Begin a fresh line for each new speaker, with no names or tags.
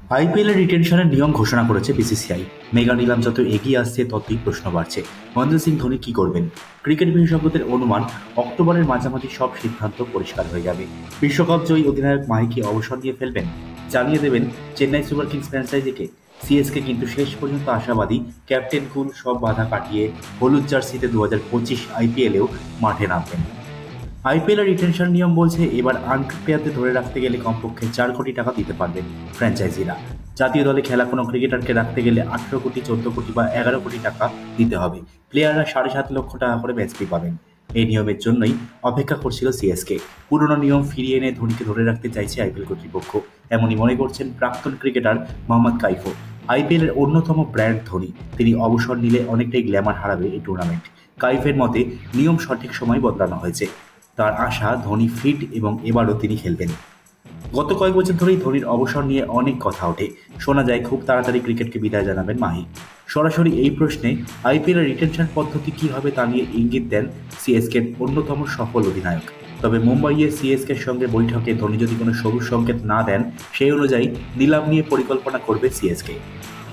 আইপিএলের রিটেনশনের নিয়ম ঘোষণা করেছে বিসিসিআই। মেগা নিলাম যত এগিয়ে আসছে ততই প্রশ্ন বাড়ছে, মহেন্দ্র সিং ধোনি কি করবেন। ক্রিকেট বিশেষজ্ঞদের অনুমান, অক্টোবরের মাঝামাঝি সব সিদ্ধান্ত পরিষ্কার হয়ে যাবে। বিশ্বকাপ জয়ী অধিনায়ক মাহি কি অবসর নিয়ে ফেলবেন, জানিয়ে দেবেন চেন্নাই সুপার কিংস ফ্র্যাঞ্চাইজিকে। সিএসকে কিন্তু শেষ পর্যন্ত আশাবাদী, ক্যাপ্টেন কুল সব বাধা কাটিয়ে হলুদ জার্সিতে 2025 আইপিএলেও মাঠে নামবেন। আইপিএলের রিটেনশন নিয়ম বলছে এবার আনপ্লেয়ারদের ধরে রাখতে গেলে কমপক্ষে 4 কোটি টাকা দিতে পারবেন ফ্র্যাঞ্চাইজিরা। জাতীয় দলে খেলা কোনো ক্রিকেটারকে রাখতে গেলে 18 কোটি, 14 কোটি বা 11 কোটি টাকা দিতে হবে। প্লেয়াররা 7.5 লক্ষ টাকা করে ম্যাচ ফি পাবেন। এই নিয়মের জন্যই অপেক্ষা করছিল সিএসকে। পুরনো নিয়ম ফিরিয়ে এনে ধোনিকে ধরে রাখতে চাইছে আইপিএল কর্তৃপক্ষ, এমনই মনে করছেন প্রাক্তন ক্রিকেটার মোহাম্মদ কাইফও। আইপিএলের অন্যতম ব্র্যান্ড ধোনি, তিনি অবসর নিলে অনেকটাই গ্ল্যামার হারাবে এই টুর্নামেন্ট। কাইফের মতে নিয়ম সঠিক সময় বদলানো হয়েছে। তার আশা ধোনি ফিট এবং এবারও তিনি খেলবেন। গত কয়েক বছর ধরেই ধোনির অবসর নিয়ে অনেক কথা ওঠে। শোনা যায় খুব তাড়াতাড়ি ক্রিকেটকে বিদায় জানাবেন মাহি। সরাসরি এই প্রশ্নে আইপিএলের রিটেনশন পদ্ধতি কী হবে তা নিয়ে ইঙ্গিত দেন সিএসকের অন্যতম সফল অধিনায়ক। তবে মুম্বাইয়ে সিএসকের সঙ্গে বৈঠকে ধোনি যদি কোনো সবুজ সংকেত না দেন, সেই অনুযায়ী নিলাম নিয়ে পরিকল্পনা করবে সিএসকে।